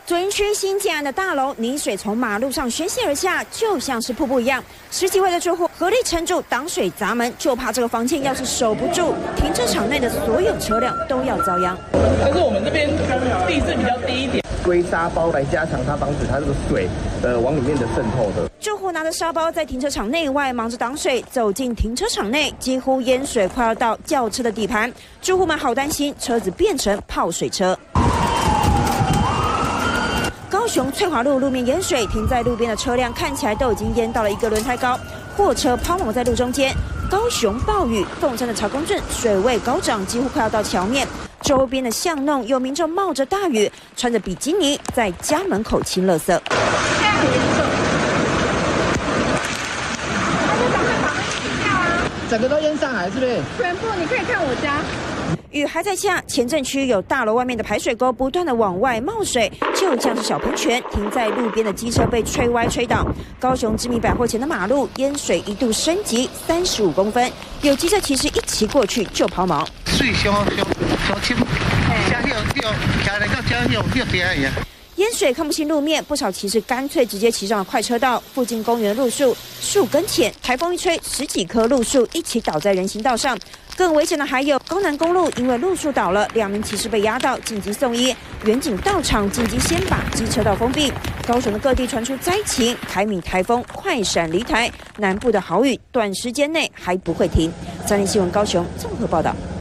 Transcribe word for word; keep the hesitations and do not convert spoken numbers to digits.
左营区新建案的大楼，泥水从马路上宣泄而下，就像是瀑布一样。十几位的住户合力撑住挡水闸门，就怕这个防线要是守不住，停车场内的所有车辆都要遭殃。 但是我们这边地势比较低一点， 堆沙包来加强它，防止它这个水呃往里面的渗透的。 住户拿着沙包在停车场内外忙着挡水，走进停车场内，几乎淹水快要到轿车的底盘，住户们好担心车子变成泡水车。高雄翠华路路面淹水，停在路边的车辆看起来都已经淹到了一个轮胎高，货车抛锚在路中间。高雄暴雨，凤山的曹公圳水位高涨，几乎快要到桥面。周边的巷弄有民众冒着大雨，穿着比基尼在家门口清垃圾。现在很严重， 那就赶快把门清掉啊！ 整个都淹上来，是不是？ 全部，你可以看我家。 雨还在下，前镇区有大楼外面的排水沟不断的往外冒水，就像是小喷泉。停在路边的机车被吹歪吹倒。高雄知名百货前的马路淹水一度升级三十五公分，有机车骑士一骑过去就抛锚。 水上上上深，加hiệu hiệu，加嚟到加hiệu hiệu啲呀。 淹水看不清路面，不少骑士干脆直接骑上了快车道。附近公园的路树树根浅，台风一吹，十几棵路树一起倒在人行道上。更危险的还有高南公路，因为路树倒了，两名骑士被压到，紧急送医。远警到场，紧急先把机车道封闭。高雄的各地传出灾情，凯米台风快闪离台，南部的豪雨短时间内还不会停。三立新闻高雄综合报道。